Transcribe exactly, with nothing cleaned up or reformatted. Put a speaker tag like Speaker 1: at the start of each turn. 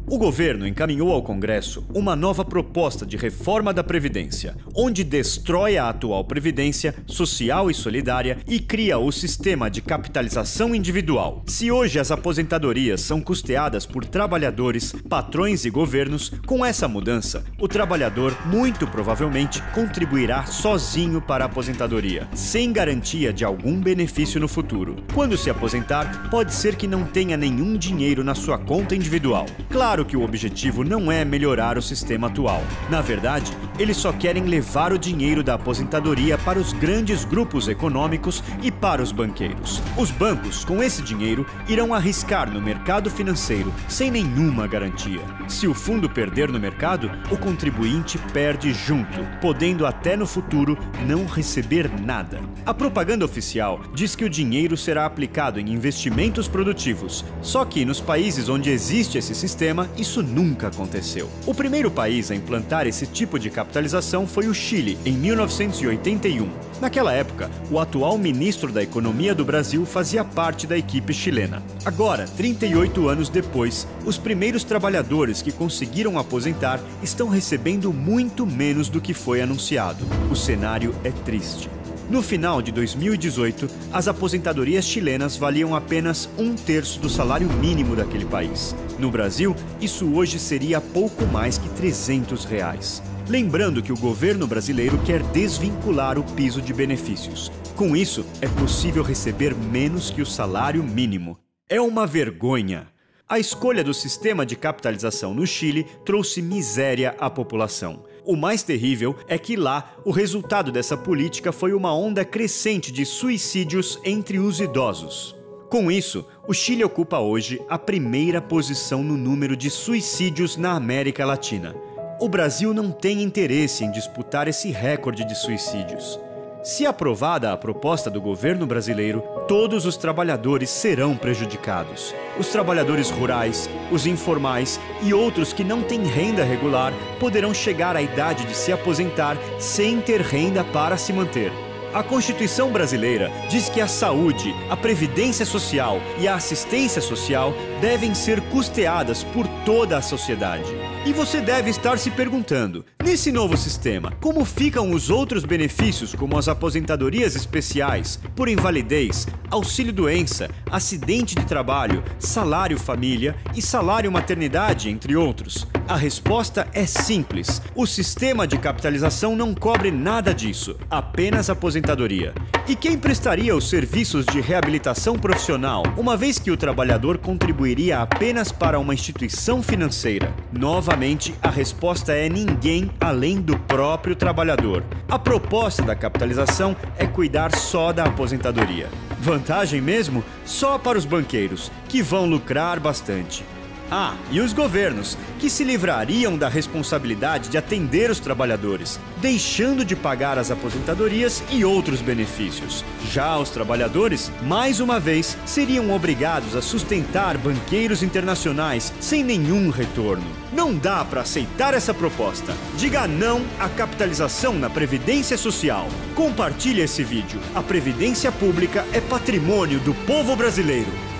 Speaker 1: O governo encaminhou ao Congresso uma nova proposta de reforma da Previdência, onde destrói a atual Previdência Social e Solidária e cria o sistema de capitalização individual. Se hoje as aposentadorias são custeadas por trabalhadores, patrões e governos, com essa mudança, o trabalhador muito provavelmente contribuirá sozinho para a aposentadoria, sem garantia de algum benefício no futuro. Quando se aposentar, pode ser que não tenha nenhum dinheiro na sua conta individual. Claro que o objetivo não é melhorar o sistema atual. Na verdade, eles só querem levar o dinheiro da aposentadoria para os grandes grupos econômicos e para os banqueiros. Os bancos, com esse dinheiro, irão arriscar no mercado financeiro sem nenhuma garantia. Se o fundo perder no mercado, o contribuinte perde junto, podendo até no futuro não receber nada. A propaganda oficial diz que o dinheiro será aplicado em investimentos produtivos, só que nos países onde existe esse sistema, isso nunca aconteceu. O primeiro país a implantar esse tipo de capitalização foi o Chile, em mil novecentos e oitenta e um. Naquela época, o atual ministro da Economia do Brasil fazia parte da equipe chilena. Agora, trinta e oito anos depois, os primeiros trabalhadores que conseguiram aposentar estão recebendo muito menos do que foi anunciado. O cenário é triste. No final de dois mil e dezoito, as aposentadorias chilenas valiam apenas um terço do salário mínimo daquele país. No Brasil, isso hoje seria pouco mais que trezentos reais. Lembrando que o governo brasileiro quer desvincular o piso de benefícios. Com isso, é possível receber menos que o salário mínimo. É uma vergonha. A escolha do sistema de capitalização no Chile trouxe miséria à população. O mais terrível é que lá, o resultado dessa política foi uma onda crescente de suicídios entre os idosos. Com isso, o Chile ocupa hoje a primeira posição no número de suicídios na América Latina. O Brasil não tem interesse em disputar esse recorde de suicídios. Se aprovada a proposta do governo brasileiro, todos os trabalhadores serão prejudicados. Os trabalhadores rurais, os informais e outros que não têm renda regular poderão chegar à idade de se aposentar sem ter renda para se manter. A Constituição brasileira diz que a saúde, a previdência social e a assistência social devem ser custeadas por toda a sociedade. E você deve estar se perguntando, nesse novo sistema, como ficam os outros benefícios como as aposentadorias especiais, por invalidez, auxílio-doença, acidente de trabalho, salário-família e salário-maternidade, entre outros? A resposta é simples. O sistema de capitalização não cobre nada disso, apenas aposentadoria. E quem prestaria os serviços de reabilitação profissional, uma vez que o trabalhador contribuiria apenas para uma instituição financeira? Novamente, a resposta é ninguém além do próprio trabalhador. A proposta da capitalização é cuidar só da aposentadoria. Vantagem mesmo? Só para os banqueiros, que vão lucrar bastante. Ah, e os governos, que se livrariam da responsabilidade de atender os trabalhadores, deixando de pagar as aposentadorias e outros benefícios. Já os trabalhadores, mais uma vez, seriam obrigados a sustentar banqueiros internacionais sem nenhum retorno. Não dá para aceitar essa proposta. Diga não à capitalização na Previdência Social. Compartilhe esse vídeo. A Previdência Pública é patrimônio do povo brasileiro.